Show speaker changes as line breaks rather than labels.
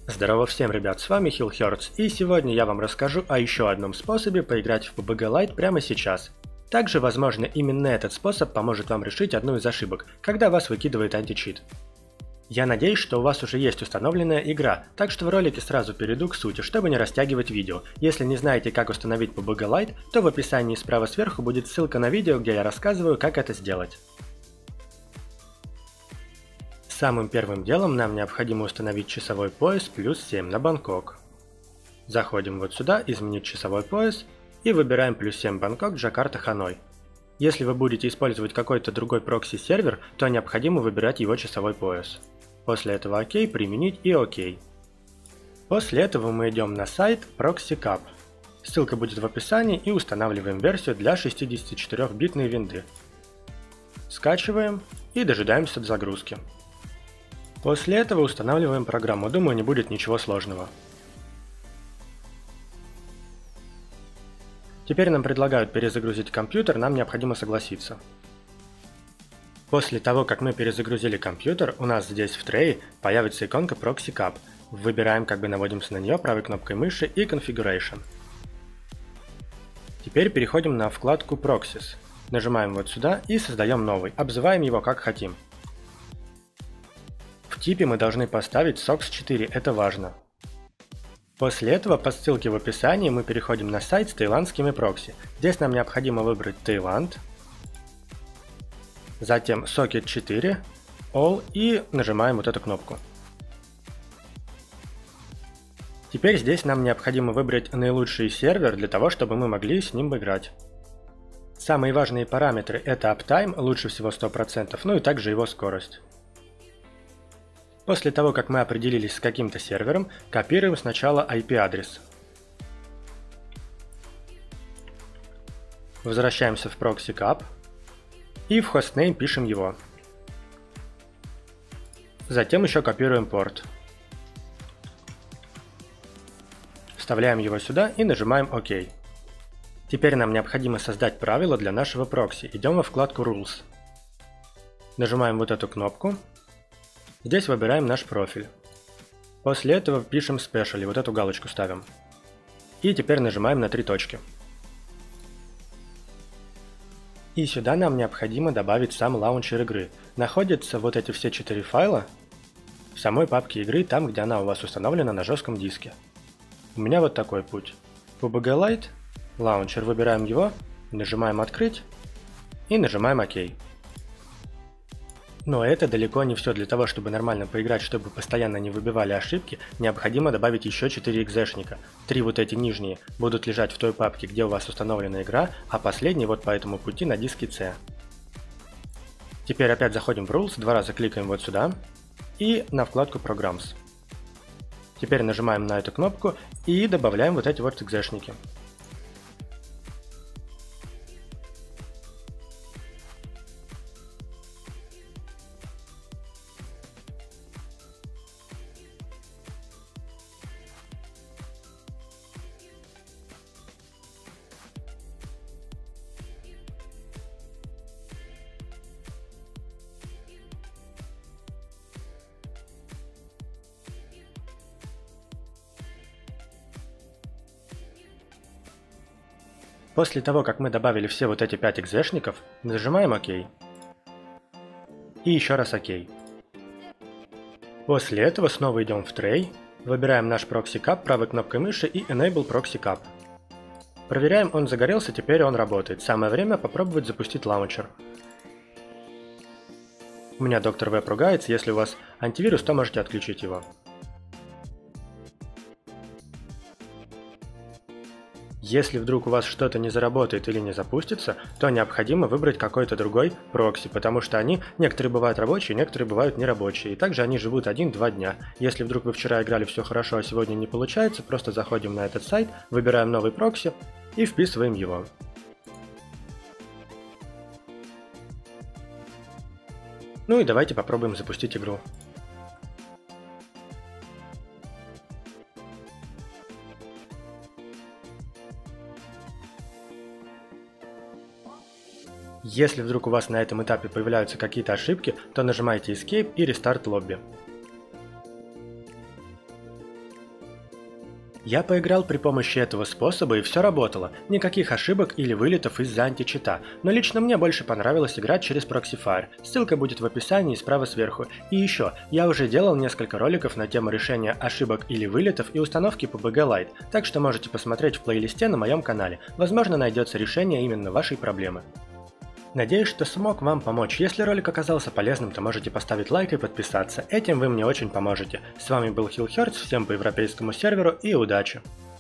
Здорово всем, ребят, с вами HillHurts, и сегодня я вам расскажу о еще одном способе поиграть в PUBG Lite прямо сейчас. Также, возможно, именно этот способ поможет вам решить одну из ошибок, когда вас выкидывает античит. Я надеюсь, что у вас уже есть установленная игра, так что в ролике сразу перейду к сути, чтобы не растягивать видео. Если не знаете, как установить PUBG Lite, то в описании справа сверху будет ссылка на видео, где я рассказываю, как это сделать. Самым первым делом нам необходимо установить часовой пояс плюс 7 на Бангкок. Заходим вот сюда, изменить часовой пояс и выбираем плюс 7 Бангкок, Джакарта, Ханой. Если вы будете использовать какой-то другой прокси-сервер, то необходимо выбирать его часовой пояс. После этого ОК, применить и ОК. После этого мы идем на сайт ProxyCap. Ссылка будет в описании и устанавливаем версию для 64-битной винды. Скачиваем и дожидаемся загрузки. После этого устанавливаем программу, думаю, не будет ничего сложного. Теперь нам предлагают перезагрузить компьютер, нам необходимо согласиться. После того, как мы перезагрузили компьютер, у нас здесь в трее появится иконка ProxyCap. Выбираем, наводимся на нее правой кнопкой мыши и Configuration. Теперь переходим на вкладку Proxies. Нажимаем вот сюда и создаем новый, обзываем его как хотим. В типе мы должны поставить SOX 4, это важно. После этого по ссылке в описании мы переходим на сайт с таиландскими прокси. Здесь нам необходимо выбрать Таиланд, затем Socket 4, All и нажимаем вот эту кнопку. Теперь здесь нам необходимо выбрать наилучший сервер для того, чтобы мы могли с ним играть. Самые важные параметры это Uptime, лучше всего 100%, ну и также его скорость. После того, как мы определились с каким-то сервером, копируем сначала IP-адрес. Возвращаемся в ProxyCap и в hostname пишем его. Затем еще копируем порт. Вставляем его сюда и нажимаем ОК. Теперь нам необходимо создать правила для нашего прокси. Идем во вкладку Rules. Нажимаем вот эту кнопку. Здесь выбираем наш профиль. После этого пишем Special, вот эту галочку ставим. И теперь нажимаем на 3 точки. И сюда нам необходимо добавить сам лаунчер игры. Находятся вот эти все 4 файла в самой папке игры, там где она у вас установлена на жестком диске. У меня вот такой путь. PUBG Lite, лаунчер, выбираем его, нажимаем открыть и нажимаем ОК. Но это далеко не все. Для того, чтобы нормально поиграть, чтобы постоянно не выбивали ошибки, необходимо добавить еще 4 экзешника. 3 вот эти нижние будут лежать в той папке, где у вас установлена игра, а последний вот по этому пути на диске C. Теперь опять заходим в Rules, 2 раза кликаем вот сюда и на вкладку Programs. Теперь нажимаем на эту кнопку и добавляем вот эти вот экзешники. После того, как мы добавили все вот эти 5 экзешников, нажимаем ОК. И еще раз ОК. После этого снова идем в Tray, выбираем наш ProxyCap правой кнопкой мыши и Enable ProxyCap. Проверяем, он загорелся, теперь он работает. Самое время попробовать запустить лаунчер. У меня доктор Веб ругается, если у вас антивирус, то можете отключить его. Если вдруг у вас что-то не заработает или не запустится, то необходимо выбрать какой-то другой прокси, потому что некоторые бывают рабочие, некоторые бывают нерабочие, и также они живут 1-2 дня. Если вдруг вы вчера играли все хорошо, а сегодня не получается, просто заходим на этот сайт, выбираем новый прокси и вписываем его. Ну и давайте попробуем запустить игру. Если вдруг у вас на этом этапе появляются какие-то ошибки, то нажимайте Escape и Restart Lobby. Я поиграл при помощи этого способа и все работало, никаких ошибок или вылетов из-за античита, но лично мне больше понравилось играть через Proxifire, ссылка будет в описании справа сверху. И еще, я уже делал несколько роликов на тему решения ошибок или вылетов и установки PUBG Lite, так что можете посмотреть в плейлисте на моем канале, возможно найдется решение именно вашей проблемы. Надеюсь, что смог вам помочь. Если ролик оказался полезным, то можете поставить лайк и подписаться. Этим вы мне очень поможете. С вами был Хилл Хёртс, всем по европейскому серверу и удачи!